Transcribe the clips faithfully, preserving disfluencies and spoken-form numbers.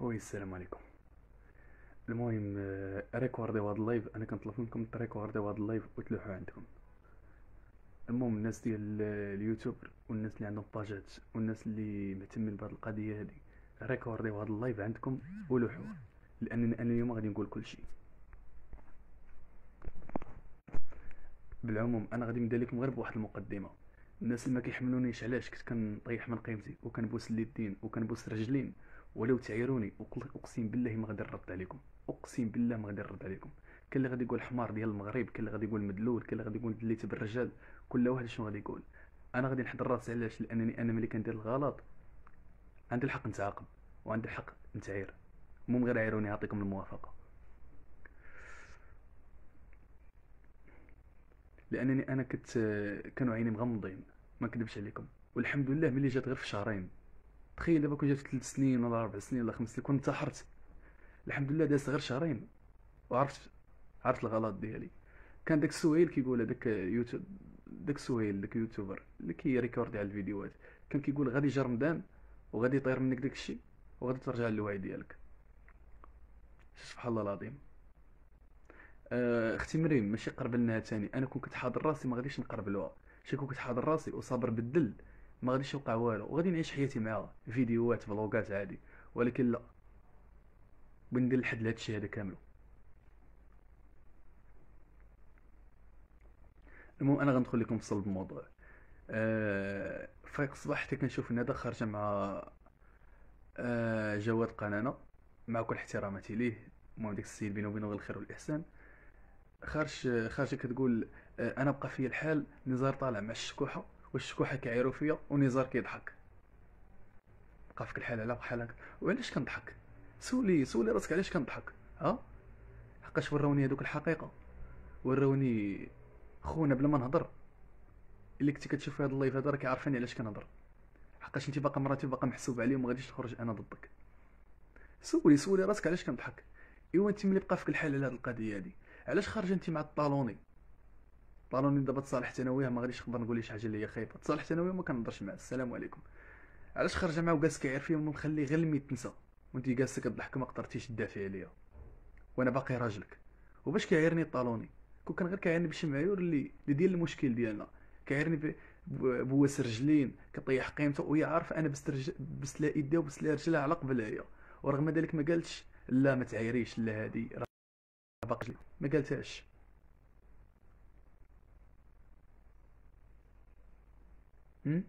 وي السلام عليكم. المهم آه، ريكورديو هاد اللايف. انا كنطلب منكم تريكورديو هاد اللايف وتلوحوا عندكم. المهم الناس ديال ال- اليوتيوب والناس اللي عندهم باجات والناس اللي مهتمين بهاد القضيه هادي، ريكورديو هاد اللايف عندكم ولوحوه، لانني انا اليوم غادي نقول كل شيء. بالعموم انا غادي نبدا لكم غير بواحد المقدمه. الناس اللي ما كيحملونيش علاش كنت كنطيح من قيمتي وكنبوس اليدين وكنبوس الرجلين، ولو تعيروني أقل- اقسم بالله ما غادي نرد عليكم. اقسم بالله ما غادي نرد عليكم. كاين اللي غادي يقول حمار ديال المغرب، كاين اللي غادي يقول مدلول، كاين اللي غادي يقول دليت بالرجال. كل واحد شنو غادي يقول. انا غادي نحضر راسي علاش، لانني انا ملي كندير الغلط عندي الحق نتعاقب وعندي الحق نتعاير. المهم غير عيروني يعطيكم الموافقه. لانني انا كنت كانوا عيني مغمضين، ما نكذبش عليكم. والحمد لله ملي جات غير في شهرين. تخيل دابا كون جات في ثلاث سنين ولا اربع سنين ولا خمس سنين كنت انتحرت. الحمد لله دازت غير شهرين وعرفت عرفت الغلط ديالي. كان داك السهيل كيقول هذاك يوتيوب، داك السهيل داك يوتيوبر اللي كيريكوردي على الفيديوهات، كان كيقول غادي يجي رمضان وغادي يطير منك داك الشيء وغادي ترجع للوعي ديالك. سبحان الله العظيم. آه، اختي مريم ماشي قربلناها تاني. انا كون كنت حاضر راسي ما غاديش نقربلوها. شي كون كنت حاضر راسي وصابر بالدل ما غاديش يوقع والو وغادي نعيش حياتي معاها فيديوهات فلوغات عادي. ولكن لا، بندير الحد لهاد الشيء هذا كامل. المهم انا غندخل لكم في صلب الموضوع. آه، فايق الصباح حتى كنشوف ندى خارجه مع آه جواد قنانه، مع كل احتراماتي ليه. المهم ديك السيد بينه وبينه غير الخير والاحسان. خارج خارجه كتقول آه، انا بقى فيا الحال، نزار طالع مع الشكوحه والشكوحه كيعيروا فيا ونزار كيضحك. بقى فيك الحال على بحال هكا. وعلاش كنضحك؟ سولي سولي راسك علاش كنضحك. ها، حقاش وراوني هذوك الحقيقه، وراوني خونا بلا ما نهضر. اللي كنتي كتشوف في هذا اللايف هذا راكي عارفاني علاش كنهضر. حقاش انت باقا مراتي باقا محسوب عليا وما غاديش نخرج انا ضدك. سولي سولي راسك علاش كنضحك. ايوا انت ملي بقى فيك الحال على هذه القضيه هذه، علاش خارجه انت مع الطالوني؟ الطالوني دابا تصالحت انا وياه، ما غاديش نقدر نقول ليه شي حاجه اللي هي خايبه. تصالحت انا وياه ما كنهضرش معاه، السلام عليكم. علاش خارجه معاه وجالس كيعير فيا ومخلي غير الميت تنسى، وانت جالسه كضحك ما قدرتيش تدافعي عليا وانا باقي راجلك. وباش كيعيرني الطالوني؟ كون كان غير كيعيرني بشي معيور اللي اللي ديال المشكل ديالنا. كيعيرني ب- ب- بواس رجلين كطيح قيمته، وهي عارفه انا بست رجل بست لها ايديها وبست لها رجلها على قبل هي. ورغم ذلك ما قالتش لا ما تعايريش، لا هادي راه باقي ما قالتهاش. هم؟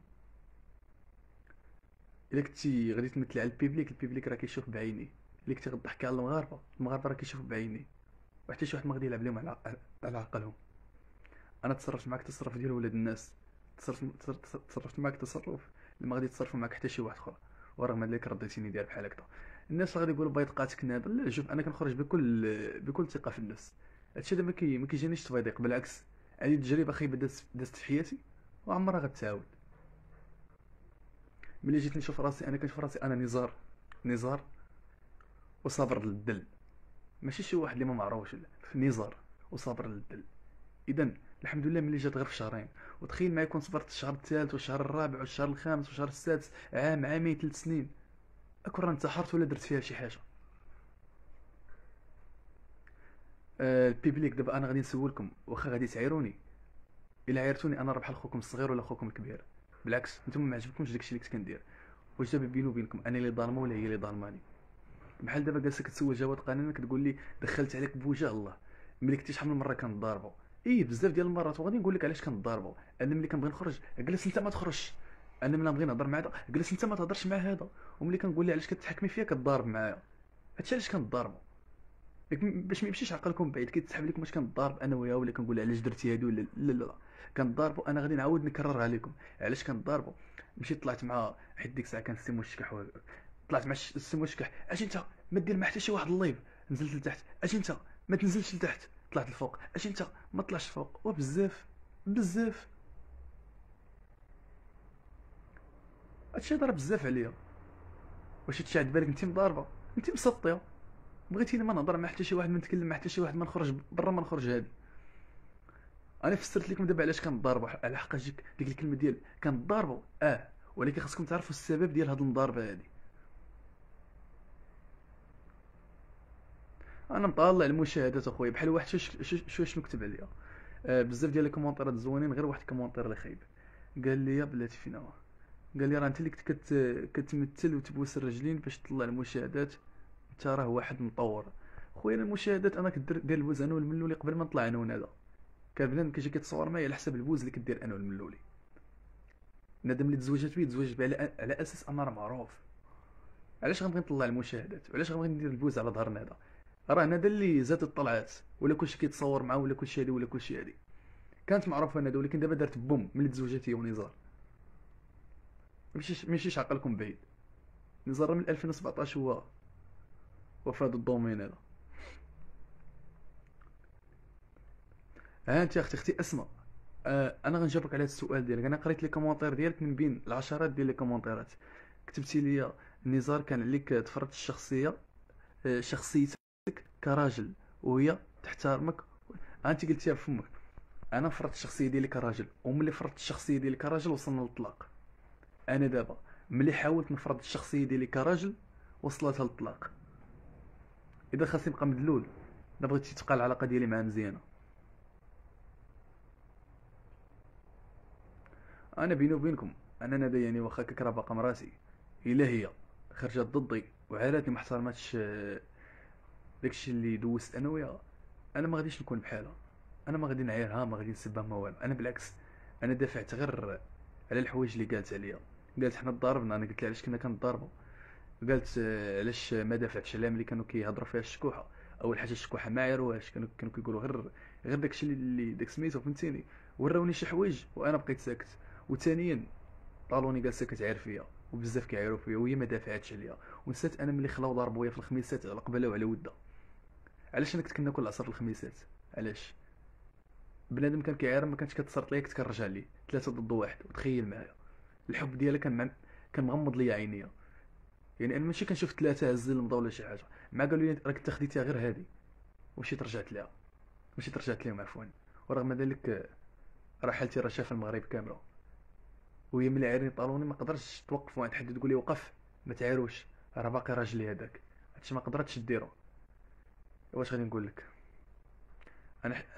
الا كنتي غادي تمثلي على البيبليك، البيبليك راه كيشوف بعينيه. الا كنتي غضحكي على المغاربه، المغاربه راه كيشوفوا بعينيه. وحتى شي واحد ما غادي يلعب لهم على عق- على عقلهم. انا تصرفت معاك تصرف ديال ولاد الناس. تصرفت تصرفت معاك تصرف اللي ما غادي يتصرفوا معاك حتى شي واحد اخر. ورغم ذلك رديتيني داير بحال هكذا. الناس غادي يقولوا بيض قاتك نادر. لا شوف، انا كنخرج بكل بكل ثقه في النفس. هادشي هذا ما كي ما كيجينيش تفيضيق، بالعكس. هذه تجربه خايبه دازت دازت في حياتي وعمرها غتعاود. ملي جيت نشوف راسي، انا كنشوف راسي انا نزار، نزار وصابر للدل. ماشي شي واحد اللي ما معروفش، لا، في نزار وصابر للدل. اذا الحمد لله ملي جات غير في شهرين. وتخيل معايا كون صبرت الشهر الثالث والشهر الرابع والشهر الخامس والشهر السادس، عام عامين ثلاث سنين، اكون راه انتحرت ولا درت فيها شي حاجه. آه البيبليك دابا انا غادي نسولكم، واخا غادي تعايروني، الا عايرتوني انا راه بحال خوكم الصغير ولا خوكم الكبير. بالعكس نتوما ما عجبكمش داكشي اللي كنت كندير. واش دابا بيني وبينكم انا اللي ظالمه ولا هي اللي ظالماني؟ بحال دابا جالسه كتسول جواد قانون كتقول لي دخلت عليك بوجه الله. ملي كنتي شحال من مره كنضاربوا؟ ايه بزاف ديال المرات، وغادي نقول لك علاش كنضاربوا. انا ملي كنبغي نخرج جلس انت ما تخرجش. انا ملي نبغي نهضر مع هذا جلس انت ما تهضرش مع هذا. وملي كنقول لي علاش كتحكمي فيا كتضارب معايا. هادشي علاش كنضاربوا. ياك م- باش ما يمشيش عقلكم بعيد كيتسحب لكم واش كنضارب انا وياه ولا كنقول علاش درتي هادي ولا لا لا لا. كنضاربوا. انا غادي نعاود نكررها لكم علاش كنضاربوا. مشيت طلعت مع حيت ديك الساعه كان السي مشكح و- طلعت مع الش- السي مشكح. اش انت ما دير مع حتى شي واحد اللايف. نزلت لتحت. اش انت ما تنزلش لتحت. طلعت الفوق. اش انت ما طلعش الفوق. وبزاف بزاف. هادشي هضر بزاف عليا. واش هادشي عاد بالك انت مضاربه؟ انت مسطيه. بغيتيني ما نهضر مع حتى شي واحد، ما نتكلم مع حتى شي واحد، ما نخرج برا، ما نخرج هادي. انا فسرت لكم دابا علاش كنضاربوا، على حقاش ديك ديك الكلمه ديال كنضاربوا. اه، ولكن خاصكم تعرفوا السبب ديال هاد المضاربه هادي. انا مطالع المشاهدات اخويا بحال واحد شوش شوش شوش مكتب عليا. آه بزاف ديال الكومونتيرات زوينين، غير واحد الكومونتير اللي خايب. قال لي يا بلاتي فينا هو. قال لي راه انت اللي كنت كت... كتمثل وتبوس الرجلين باش تطلع المشاهدات، انت راه واحد مطور. خويا أنا المشاهدات انا كدير دير البوز انا والملولي قبل ما نطلع انا ونادا. كان بنادم كيجي كيتصور معايا على حساب البوز اللي كدير انا والملولي. بنادم اللي تزوجت بيه تزوجت بيه على, على اساس انا راه معروف. علاش غنبغي نطلع المشاهدات وعلاش غنبغي ندير البوز على ظهر نادا؟ راه نادا اللي زاد الطلعات ولا كلشي كيتصور معاه ولا كلشي هادي ولا كلشي هادي. كانت معروفه نادا، ولكن دابا دارت بوم ملي تزوجت هي ونزار. ماشي ماشيش عقلكم بعيد. نزار من ألفين وسبعطاش هو وفي هذا الدومين هذا. ها انت اختي اختي اسماء. آه انا غنجاوبك على هذا السؤال ديالك. انا قريت لي كومونتير ديالك من بين العشرات ديال لي كومونتيرات. كتبتي لي النزار كان عليك تفرض الشخصيه، آه شخصيتك كراجل وهي تحترمك. انت قلتيها بفمك. انا فرضت الشخصيه ديالي كراجل، وملي فرضت الشخصيه ديالي كراجل وصلنا للطلاق. انا دابا ملي حاولت نفرض الشخصيه ديالي كراجل وصلتها للطلاق. اذا خاصني نبقى مدلول، الا بغيتي تبقى العلاقه ديالي معاه مزيانه. انا بيني وبينكم انا نادا يعني واخا كرا باقا مراسي، الا هي خرجت ضدي وعاراتني ما احترمتش آه، داكشي اللي دوزت انا وياها، انا ما غاديش نكون بحالها. انا ما غادي نعايرها، ما غادي نسبها، ما والو. انا بالعكس، انا دافعت غير على الحوايج اللي قالت عليا. قالت حنا تضاربنا، انا قلت لها علاش كنا كنضاربوا. قالت آه، علاش ما دافعتش عليها ملي كانوا كيهضروا فيها الشكوحه. اول حاجه الشكوحه ما عيروهاش، كانوا كانوا كيقولوا غير غير داكشي اللي داك سميتو فهمتيني. وراوني شي حوايج وانا بقيت ساكت. وثانيا طالوني جالسه كتعاير فيا وبزاف كيعايروا فيا وهي ما دافعتش عليا. ونسيت انا ملي خلاو ضربويا في الخميسات على قبله وعلى وده. علاش انا كنت كناكل العصر في الخميسات؟ علاش؟ بنادم كان كيعاير ما كانتش كتصرت ليا، كنت كنرجع ليه ثلاثه ضد واحد. وتخيل معايا الحب ديالها كان مع... كان مغمض ليا عينيا. يعني انا ماشي كنشوف ثلاثه هزين المضى ولا شي حاجه. مع قالوا لي راك انت خديتيها غير هادي، ومشيت رجعت ليها. مشيت رجعت ليهم عفوا. ورغم ذلك راه حالتي راه شافها المغرب كامله. وهي ملي عيرني طالوني ما قدرتش توقف واحد حد تقول لي وقف ما تعيروش، راه باقي راجلي هذاك. هادشي ما قدرتش ديرو. واش غادي نقول لك؟ انا ح-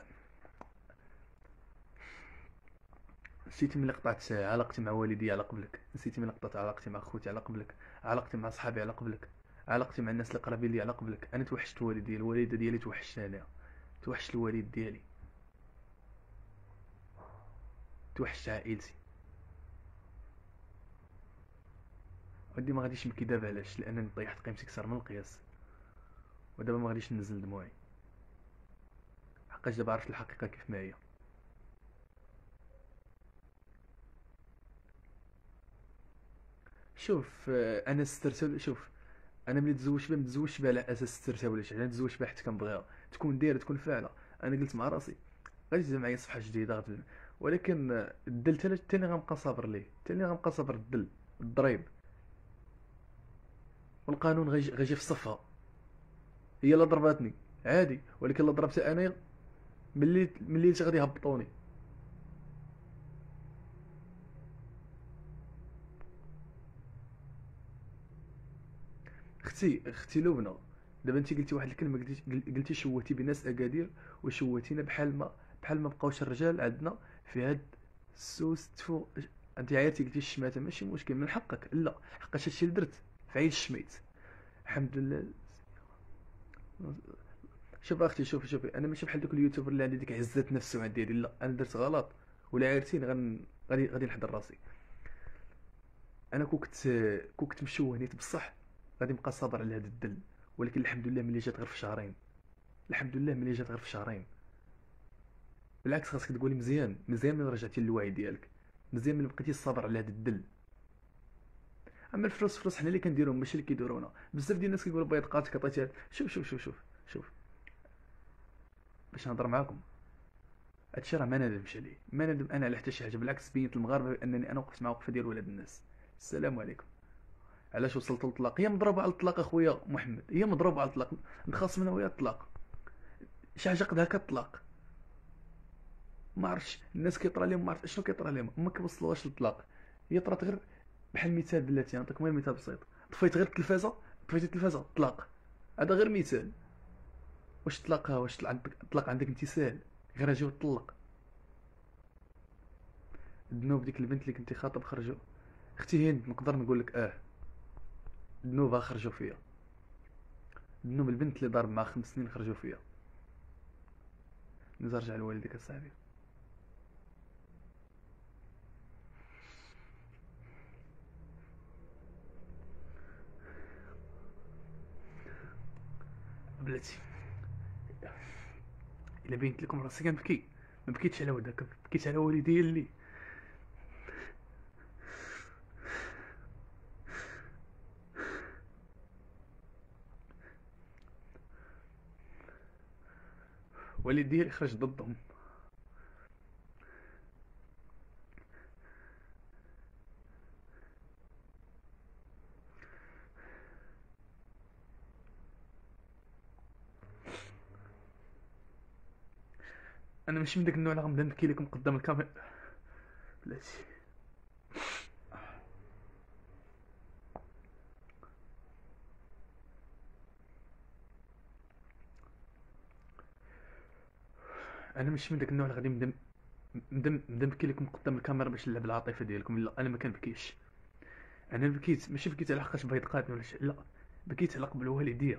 نسيتي ملي قطعت علاقتي مع والدي على قبلك، نسيتي ملي قطعت علاقتي مع خوتي على قبلك، علاقتي مع صحابي على قبلك، علاقتي مع الناس اللي قرابين لي على قبلك. انا توحشت والدي، الوالده ديالي توحشت انا، توحشت الوالد ديالي، توحشت عائلتي. ودي ما غاديش نبكي دابا، علاش؟ لانني طيحت قيمتي كثر من القياس. ودابا ما غاديش ننزل دموعي، حقاش دابا عرفت الحقيقه كيف ما هي. شوف آه، انا سترت. شوف انا ملي تزوجت بها متزوجش بها على اساس سترتها ولا شي حاجه. انا تزوجت بها حيت كنبغيها تكون دايره تكون فاعله. انا قلت مع راسي غادي تبدا معايا صفحه جديده غتبدا. ولكن آه، الدل تاني تاني غنبقى صابر ليه، تاني غنبقى صابر الدل الضريب. والقانون غيجي غيجي في صفها. هي لا ضرباتني عادي، ولكن لا ضربتها انايا ملي ملي غادي يهبطوني. اختي اختي لبنى، دابا انت قلتي واحد الكلمه، قلتي قلتي شوهتي بناس اكادير وشوهتينا بحال ما بحال ما بقاوش الرجال عندنا في هاد السوس تفو. انت عيرتي قلتي الشماته ماشي مشكل من حقك، لا حقاش هادشي اللي درت فعيل الشميت. الحمد لله. شوف اختي، شوفي شوفي انا ماشي بحال دوك اليوتيوبر اللي عندي ديك عزه نفس وعندي هادي، لا انا درت غلط ولا عيرتيني غن غادي غادي نحضر راسي. انا كون كنت كون كنت مشوه نيت بصح غادي نبقى صابر على هاد الدل. ولكن الحمد لله ملي جات غير في شهرين. الحمد لله ملي جات غير في شهرين. بالعكس خاصك تقولي مزيان مزيان ملي رجعتي للوعي ديالك، مزيان ملي بقيتي صابر على هاد الدل. اما الفلوس فلوس حنا اللي كنديروهم ماشي اللي كيديرونا. بزاف ديال الناس كيقولوا بيض قاتك عطيتيها. شوف شوف شوف شوف شوف باش نهضر معاكم، هادشي راه ما ندمش عليه، ما ندم انا على حتى شي حاجه. بالعكس بينت المغاربه بانني انا وقفت مع وقفه ديال ولاد الناس. السلام عليكم. علاش وصلت للطلاق؟ هي مضروبه على الطلاق اخويا محمد، هي مضروبه على الطلاق. نخاص منها ويا الطلاق، شي حاجه قدها كطلاق. ما عرفتش الناس كيطرى لهم، ما عرفت شنو كيطرى لهم، ما كيوصلوهاش للطلاق. هي طرات غير بحال مثال بلاتي، نعطيكم غير مثال بسيط. طفيت غير التلفازه، طفيتي التلفازه طلاق. هذا غير مثال. واش طلقها؟ واش طلع عندك طلق عندك امتثال؟ غير اجي وطلق. الذنوب ديك البنت اللي كنتي خاطب خرجوا. اختي هند نقدر نقول لك اه، الذنوب خرجوا فيا. الذنوب البنت اللي ضارب معها خمس سنين خرجوا فيا. نرجع لوالديك اصاحبي. بلاتي الا بينت لكم راسي كنبكي، ما بكيتش على وداك، بكيت على والدي اللي والدي اللي خرج ضدهم. انا ماشي من داك النوع اللي غنبدا نبكي لكم قدام الكاميرا. بلاتي انا ماشي من داك النوع اللي غادي نبدا نبدا نبدا نبكي لكم قدام الكاميرا باش نلعب العاطفه ديالكم. لا انا ما كنبكيش. انا بكيت ماشي بكيت على حقاش بغيت قاتل ولا شي، لا، بكيت على قبل والديا.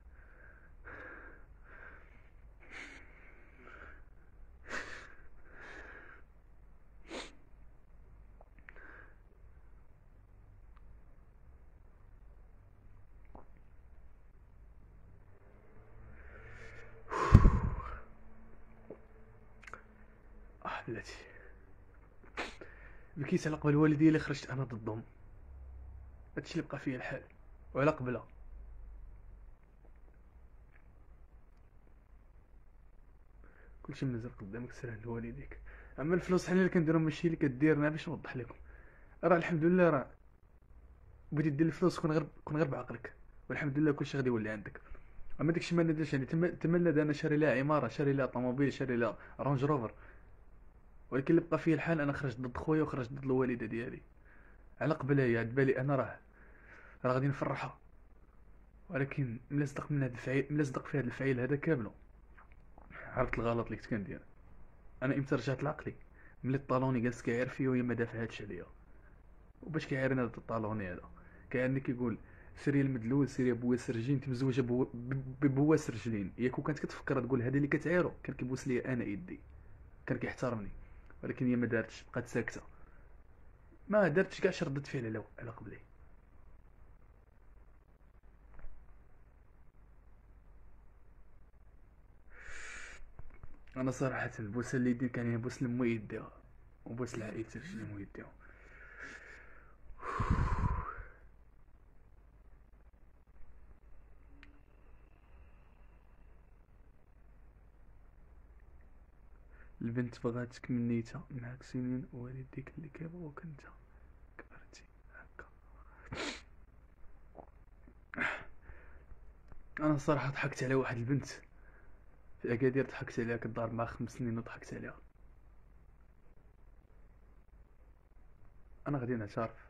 اه بلاتي بكيت على قبل والديا اللي خرجت انا ضدهم. هادشي اللي بقى فيا الحال. وعلى قبلها كلشي مازال قدامك، سير عند والديك. اما الفلوس حنا اللي كنديرهم ماشي اللي كديرنا. باش نوضح لكم، راه الحمد لله راه بغيتي دير الفلوس كون غير كون غير بعقلك، والحمد لله كلشي غادي يولي عندك. اما داكشي ما نديرش يعني. تما تما لا انا شاري لها عماره، شاري لها طوموبيل، شاري لها رانج روفر، ولكن اللي بقى فيه الحال انا خرجت ضد خويا وخرجت ضد الوالده ديالي. على قبلها هي عاد بالي انا راه راه غادي نفرحها، ولكن ملي صدق من هاد الفعيل، ملي صدق في هاد الفعيل هذا كامله، عرفت الغلط اللي كنت كندير. انا امتى رجعت لعقلي؟ ملي الطالوني جالس كيعير فيا وهي ما دافعاتش عليا. وباش كيعيرني هذا الطالوني هذا؟ كيعيرني كيقول سيري المدلول، سيري بواس رجلين، انت مزوجه بو... ب- ببواس رجلين. هي كون كانت كتفكر تقول هذه اللي كتعيرو كان كيبوس ليا انا يدي، كان كيحترمني، ولكن هي ما دارتش، بقات ساكته، ما درتش كاع شي ردة فعل على على قبلي. انا صراحه البوسه اللي يدي كان يبوس لمو يديها، وبوس العائله رجلين ويديها. البنت بغاتك من نيتها، معاك سنين، والديك اللي كيبغوك انت كبرتي هكا. انا صراحه ضحكت على واحد البنت في اكادير، ضحكت عليها كضارب مع خمس سنين وضحكت عليها. انا غادي نعترف.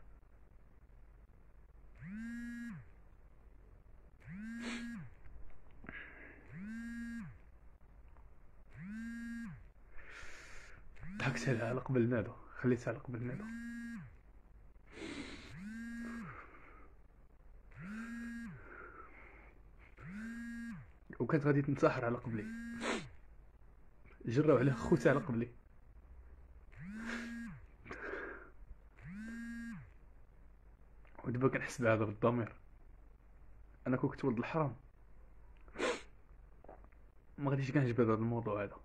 ضحكت عليها على قبل نادو، خليتها على قبل نادو. وكانت غادي تنتحر على قبلي، جراو على خوتها على قبلي. ودابا كنحس بهذا بالضمير. انا كون كنت ولد الحرام ما غاديش كنجبد هذا الموضوع هذا.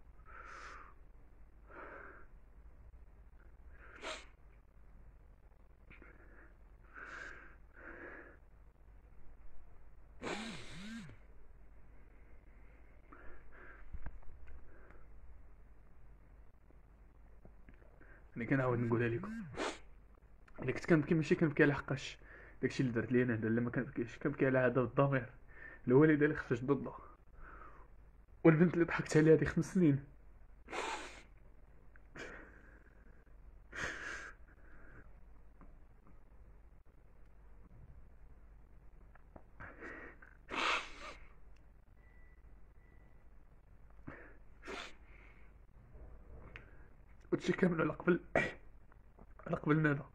انا كنعاود نقولها لكم، الا كنت كنبكي ماشي كنبكي على حقاش داكشي اللي درت لي انا، لا ما كنبكيش، كنبكي على هذا الضمير. الوالده اللي خرجت ضده، والبنت اللي ضحكت عليها هذه خمس سنين. وهادشي كامل على قبل على قبل ندى.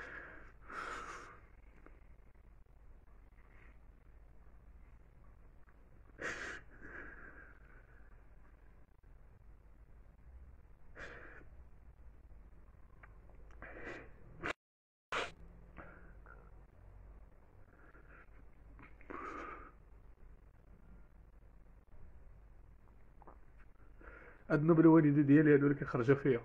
هاد النوبة الوالدة ديالي هادو اللي كيخرجوا فيا.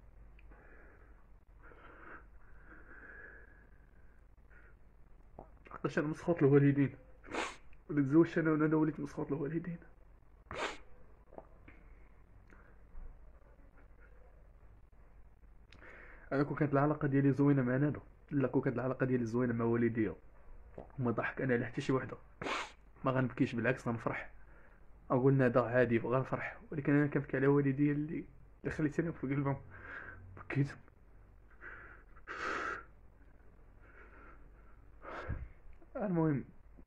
حقاش انا مسخوط الوالدين، ولا تزوجت انا وانا وليت مسخوط الوالدين. انا كون كانت العلاقه ديالي زوينه مع ندى، لا كون كانت العلاقه ديالي زوينه مع والديا وما ضحك انا على حتى شي وحده، ما غنبكيش، بالعكس غنفرح. اقول ندى عادي غنفرح، ولكن انا كنبكي على والديا اللي اللي خليتني في قلبهم، بكيت. المهم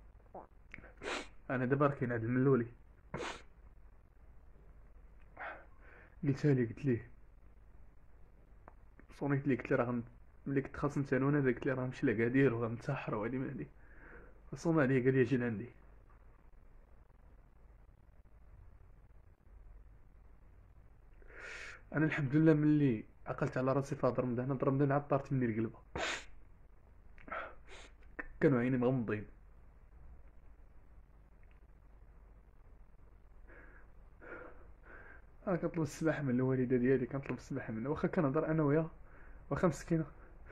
انا دابا راه كاين هاد الملولي، قلتها ليه، قلت ليه صونيت ليه، قلت ليه راه غن- ملي كنت خاصني انا وانا قلت ليه راه نمشي لكادير وغنتسحر وهادي من هادي. صوم عليه قال لي اجي لعندي. انا الحمد لله ملي عقلت على راسي في هاد رمضان، هاد رمضان عاد طارت مني القلبه، كانوا عيني مغمضين. انا كنطلب السماح من الوالده ديالي، كنطلب السماح منها، واخا كنهضر انا وياها، واخا مسكينه.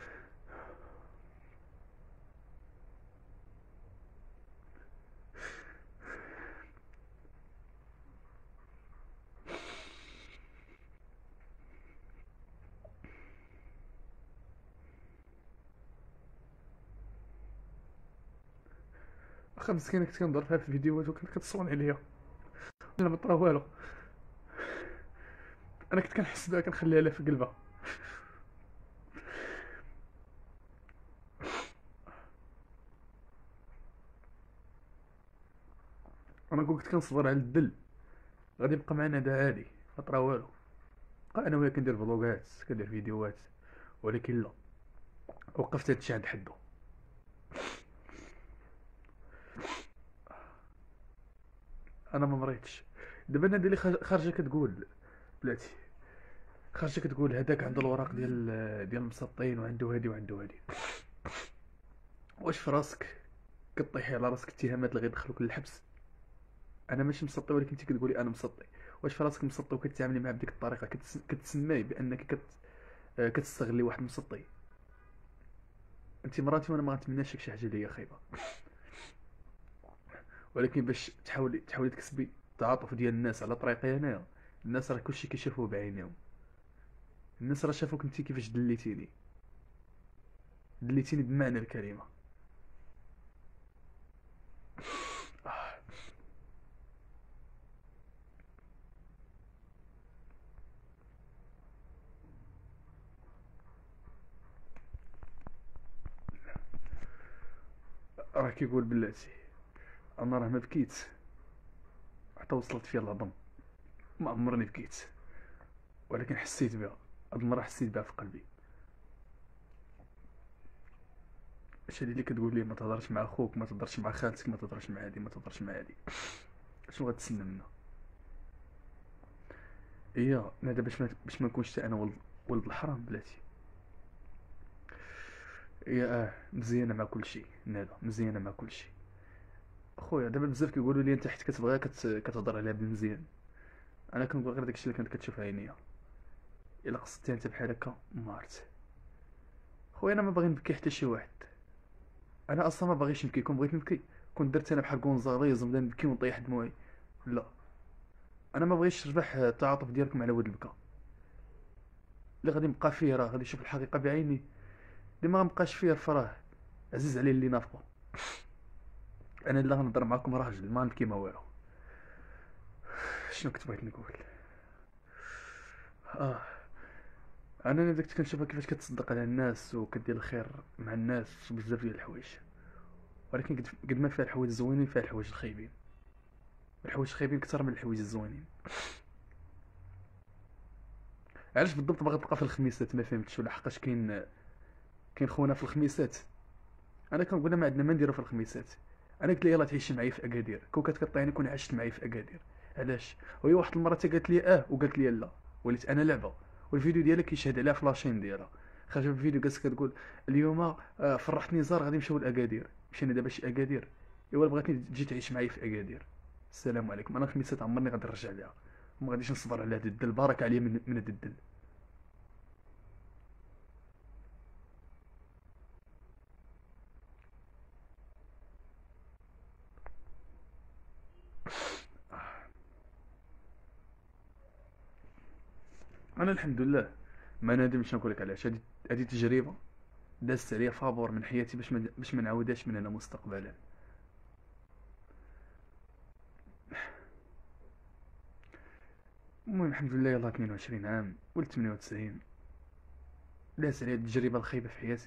واخا مسكينه كنت كنهضر فيها في الفيديوهات وكانت كتصون عليا، انا ما طرا والو. انا كنت كنحس بها، كنخليها لها في قلبها. انا كنت كنصبر على الدل، غادي يبقى معنا هذا عادي، ما طرا والو. بقى انا وياه كندير فلوغات، كندير فيديوهات، ولكن لا، وقفت هادشي عند حدو. انا ما مريتش. دابا نادي اللي خارج- خارجه كتقول بلاتي، خارجه كتقول هذاك عنده الوراق ديال ديال المسطين، وعنده هادي وعنده هادي. واش في راسك كطيحي على راسك اتهامات اللي غيدخلوك للحبس؟ انا ماشي مسطي، ولكن انت كتقولي انا مسطي. واش في راسك مسطي وكتعاملي معاه بديك الطريقه، كتس... كتسماي بانك كت... آه، كتستغلي واحد مسطي؟ انت مراتي وانا ما غنتمناش لك شي حاجه ليا خايبه، ولكن باش تحاولي تحاولي تكسبي التعاطف ديال الناس على طريقي انايا. الناس راه كلشي كيشوفوه بعينيهم. الناس راه شافوك انت كيفاش دليتيني، دليتيني بمعنى الكلمه. راه كيقول بلاتي، انا راه ما بكيت حتى وصلت فيا العظم، ما عمرني بكيت، ولكن حسيت بها. هاد المره حسيت بها في قلبي. اش هادي اللي كتقول لي ما تهضرش مع خوك، ما تهضرش مع خالتك، ما تهضرش مع هادي، ما تهضرش مع هادي؟ شنو غتسنى منا؟ هي نادا باش ما باش ما نكونش حتى انا ولد ولد الحرام بلاتي. هي اه مزيانه مع كل شيء، نادا مزيانه مع كل شيء. خويا دابا بزاف كيقولوا لي انت حيت كتبغيها كت... كتهضر عليها بالمزيان. انا كنقول غير داكشي اللي كانت كتشوف عينيا. الا قصدتي انت بحال هكا ما عرفت. خويا انا ما باغي نبكي حتى شي واحد. انا اصلا ما باغيش نبكي، كون بغيت نبكي كنت درت انا بحال كونزاليز ونبدا نبكي ونطيح دموعي. لا، انا ما بغيتش نربح التعاطف ديالكم على ود البكا. اللي غادي نبقى فيه راه غادي يشوف الحقيقه بعيني، اللي ما غنبقاش فيه فراه عزيز عليه اللي نافقو. انا اللي غنهضر معاكم راجل ما نبكي ما والو. شنو كنت بغيت نقول؟ اه انا انا داك كنت كنشوفها كيفاش كتصدق على الناس وكدير الخير مع الناس بزاف ديال الحوايج، ولكن قد قد ما فيها الحوايج الزوينين فيها الحوايج الخايبين. الحوايج الخايبين كثر من الحوايج الزوينين. علاش بالضبط باغي تبقى في الخميسات؟ ما فهمتش. ولا حقاش كاين كاين خونا في الخميسات؟ انا كنقول لها ما عندنا ما نديرو في الخميسات. انا قلت لها يلاه تعيشي معايا في اكادير، كون كانت كطيعني كون عشت معايا في اكادير. علاش؟ وهي واحد المره حتى قالت لي اه وقالت لي لا، وليت انا لعبه. والفيديو ديالها كيشهد عليها في لاشين ديالها. خرجت في الفيديو قالت كتقول اليوم آه، فرحتني زار غادي نمشيو لاكادير. مشينا دابا شي اكادير. ايوا بغاتني تجي تعيش معايا في اكادير. السلام عليكم. انا الخميسات عمرني غادي نرجع ليها. ما غاديش نصبر على هاد الدل. بارك عليا من من هاد الدل. انا الحمد لله ما نادمش. نقول لك علاش. هذه هذه تجربه دازت عليا فابور من حياتي باش ما باش ما نعاودهاش من هنا مستقبلا. المهم الحمد لله يلاه اثنين وعشرين عام ولد ثمانية وتسعين. دازت عليا التجربه الخايبه في حياتي.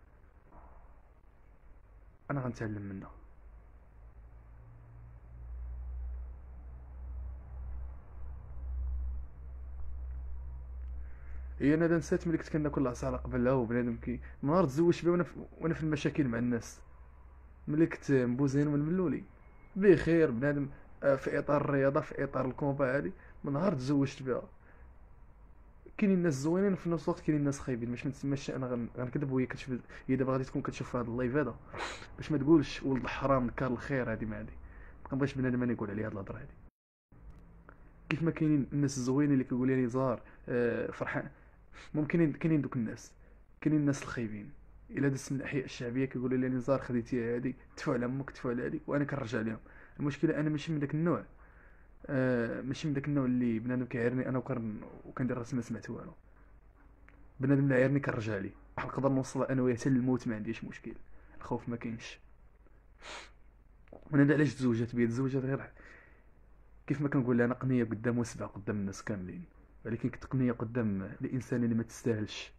انا غنتعلم منها. هي انا نسيت ملي كنت كناكل العصا قبلها وبنادم كي نهار تزوجت بها وانا في... وانا في المشاكل مع الناس. ملي كنت مبوزين من ملولي بخير بنادم. آه، في اطار الرياضه في اطار الكومبا هادي. من نهار تزوجت بها كاينين الناس زوينين وفي نفس الوقت كاينين الناس خايبين. باش ما نتسماش انا غن- غنكذب وهي كتشوف. هي دابا غادي تكون كتشوف هذا اللايف هذا باش ما تقولش ولد الحرام كار الخير. هادي ما هادي ما كنبغيش بنادم انا يقول عليا هاد الهضره هادي. كيف ما كاينين الناس الزوينين اللي كيقول لي زهر آه، فرحان. ممكن كاينين دوك الناس. كاينين الناس الخايبين. الا دزت من الاحياء الشعبيه كيقولوا لي نزار خديتيها هادي تفوا على امك تفوا على هادي وانا كنرجع لهم. المشكله انا ماشي من داك النوع. آه ماشي من داك النوع اللي بنادم كيعيرني انا وكن وكندير راسي ما سمعت والو. بنادم اللي عيرني كنرجع ليه. نقدر نوصل انا وياه حتى للموت ما عنديش مشكل. الخوف ما كاينش. وانا علاش تزوجت بيا؟ تزوجت غير كيف ما كنقول لها انا قنيه قدام وسبع قدام الناس كاملين. ولكن كنت قنيه قدام الانسان اللي ما تستاهلش.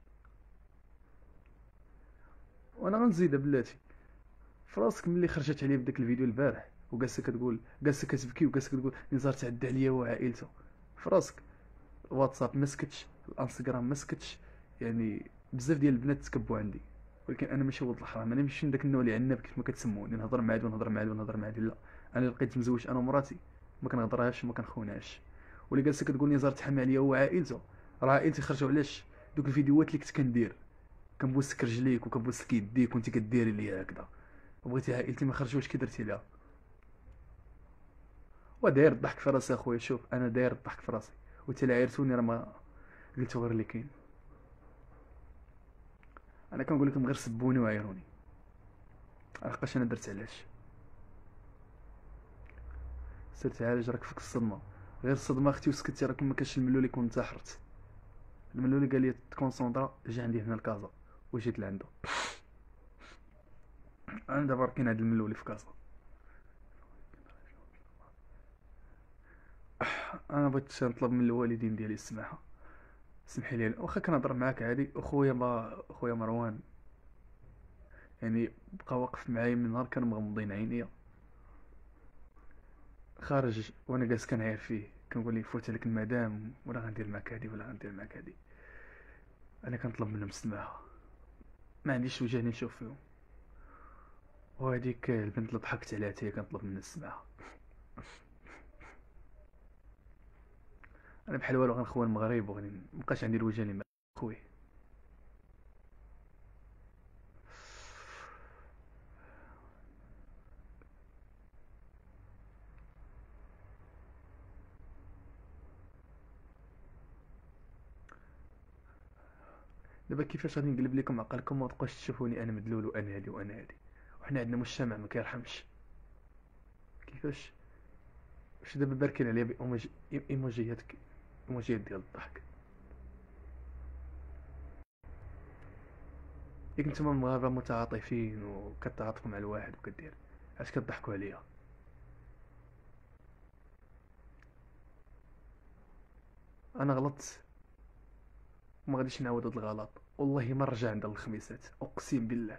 وانا غنزيدها بلاتي فراسك ملي خرجت عليا بداك الفيديو البارح وجالسه كتقول جالسه كتبكي وجالسه كتقول نزار تعدى عليا وعائلته. فراسك الواتساب ما سكتش، الانستغرام ما سكتش. يعني بزاف ديال البنات تكبوا عندي. ولكن انا ماشي ولد الحرام. انا ماشي من داك النوع اللي عناب كيف ما كتسموني نهضر مع هاد ونهضر مع هاد ونهضر مع هاد. لا. انا لقيت مزوج انا ومراتي ما كنهضرهاش وما كنخونهاش. واللي جالسه كتقول لي زار تحمى عليا هو عائلته. راه عائلتي خرجوا علاش؟ دوك الفيديوهات اللي كنت كندير كنبوسك رجليك وكنبوسك يديك وانت كديري ليا هكذا. وبغيتي عائلتي ما خرجوش كي درتي لها. وداير الضحك في راسي اخويا. شوف انا داير الضحك في راسي. وانت لا عيرتوني راه ما قلتو غير اللي كاين. انا كنقول لكم غير سبوني وعايروني. لحقاش انا درت علاش. سير تعالج راك فيك الصدمه. غير الصدمه اختي وسكتي. راك ما كانش الملولي كون انتحرت. الملولي قال لي تكونسونطرا جا عندي هنا لكازا وجيت لعندو. انا دابا كاين هاد الملولي في كازا. انا بغيت نطلب من الوالدين ديالي السماحه. سمحي لي واخا كنهضر معاك عادي. اخويا ما اخويا مروان يعني بقى واقف معايا من نهار كانوا مغمضين عينيا. خارج وانا جالس كنعاير فيه كنقول ليه فوت عليك المدام ولا غندير معاك هادي ولا غندير معاك هادي. انا كنطلب منهم السماحه. ما عنديش وجه نشوف فيهم. وهذيك البنت اللي ضحكت عليها حتى هي كنطلب منها السماحه. انا بحال والو غنخون المغرب وغادي مابقاش عندي الوجه اللي مع خويا. دابا كيفاش غادي نقلب لكم عقلكم وما تبقاوش تشوفوني انا مدلول وانا هادي وانا هادي وحنا عندنا مجتمع ما كيرحمش. كيفاش واش دابا باركين عليا بايموجي ايموجيات ايموجيات ديال الضحك. ياك نتوما المغاربه متعاطفين وكتعاطفوا مع الواحد وكدير علاش كتضحكوا عليا؟ انا غلطت وما غاديش نعاود هاد الغلط. والله ما نرجع عند الخميسات اقسم بالله.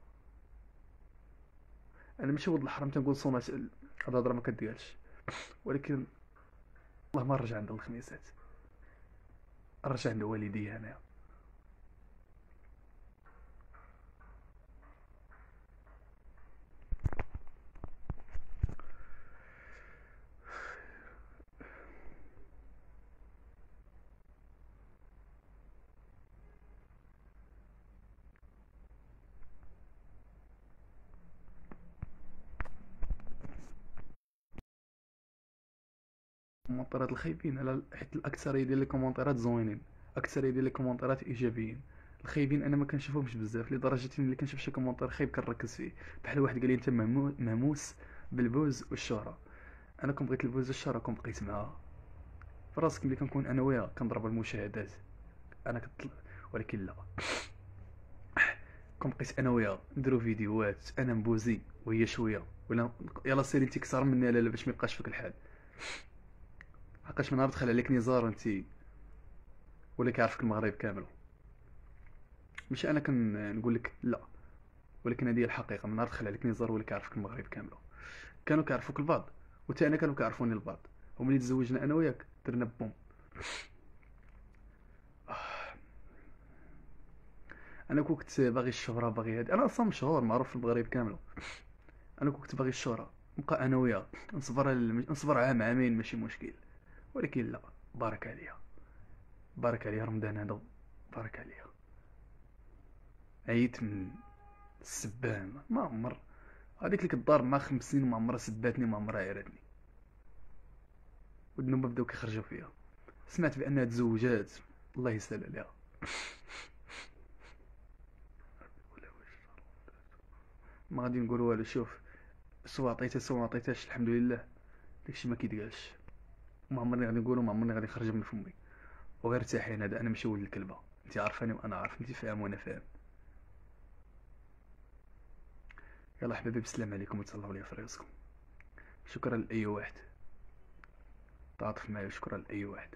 انا ماشي ولد الحرام تنقول صومات هاد الهضره ما كديرش. ولكن والله ما نرجع عند الخميسات. نرجع عند والدي انايا. الكومنتات الخايبين على حيت الاكثريه ديال لي كومنتات زوينين، الاكثريه ديال لي كومنتات ايجابيين. الخايبين انا ما كنشوفهمش بزاف، لدرجه ملي كنشوف شي كومنتير خايب كنركز فيه. بحال واحد قال لي انت مهمو- مهموس بالبوز والشهره. انا كون بغيت البوز والشهره كون بقيت معاها فراسك. ملي كنكون انا وياها كنضرب المشاهدات انا كتطلع، ولكن لا، كون بقيت انا وياها نديرو فيديوهات انا مبوزي وهي شويه، ولا يلا سيري انت كثر مني لا لا باش ما يبقاش فيك الحال. حقاش من نهار دخل عليك نزار انت ولا كيعرفك المغرب كامل. ماشي انا كنقول لك لا، ولكن هذه هي الحقيقه. من نهار دخل عليك نزار ولا كيعرفك المغرب كامل. كانوا كيعرفوك البعض وتا انا كانوا كيعرفوني البعض، وملي تزوجنا انا وياك درنا بوم. انا كنت باغي الشهره، باغي هادي، انا اصلا مشهور معروف في المغرب كامل. انا كنت باغي الشهره نبقى انا وياه نصبر على الم- نصبر عام عامين ماشي مشكل. ولكن لا، بارك عليها، بارك عليها رمضان هذا، بارك عليها. عييت من السبان، ما عمر هذيك اللي كدار مع خمس سنين ما عمرها سباتني ما عمرها عيرتني، والذنوب بداو كيخرجوا فيها. سمعت بانها تزوجات، الله يسهل عليها. ما غادي نقول والو. شوف، سوا عطيتها سوا ما عطيتهاش الحمد لله، داكشي ما كيتقالش. ما عمرني غادي نقولو، ما عمرني غادي نخرج من فمي. وغير ارتاحين، هذا انا ماشي ولد الكلبه. انت عارفاني وانا عارف، انت فاهم وانا فاهم. يلا حبايبي، بسلام عليكم وتهلاو ليا في راسكم. شكرا لاي واحد تعاطف معايا، شكرا لاي واحد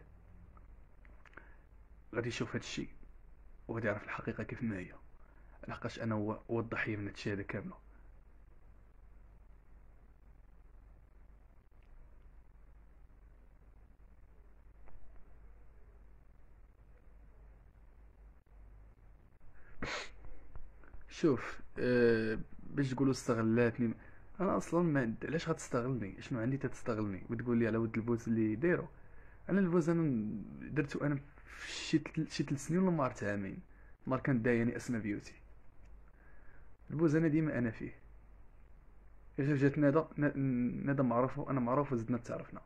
غادي يشوف هاد الشيء وغادي يعرف الحقيقه كيف ما هي. لحقاش انا هو هو الضحيه من هادشي هذا كامله. شوف، أه باش تقولوا استغلاتني، انا اصلا ما عند- علاش غتستغلني؟ شنو عندي تتستغلني وتقول لي على ود البوز اللي دايرو؟ انا البوز انا درتو انا في شي تل- شي ثلاث سنين ولا مارت عامين، نهار كانت داياني اسما بيوتي. البوز انا ديما انا فيه، غير جات ندى، ن- ندى معروف وانا معروف وزدنا تعرفنا.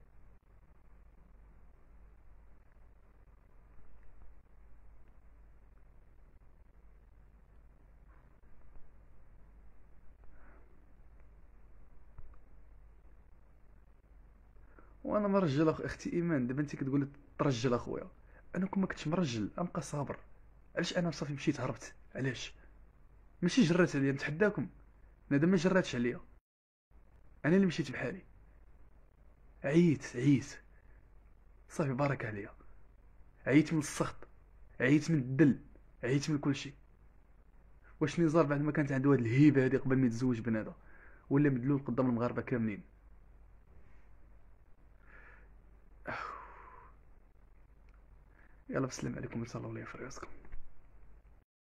وانا مرجل اخ اختي ايمان. دابا انت كتقولي ترجل اخويا، انا كون ما كنتش مرجل غنبقى صابر. علاش انا صافي مشيت هربت؟ علاش؟ ماشي جرات عليا، نتحداكم. ندى ما جراتش عليا، انا اللي مشيت بحالي. عييت عييت صافي، بارك عليا. عييت من السخط، عييت من الدل، عييت من كل شيء. واش نزار بعد ما كانت عنده هاد الهيبه هادي قبل ما يتزوج بنادى، ولا مدلول قدام المغاربه كاملين؟ يلا بسلام عليكم وتهلاو ليا في راسكم.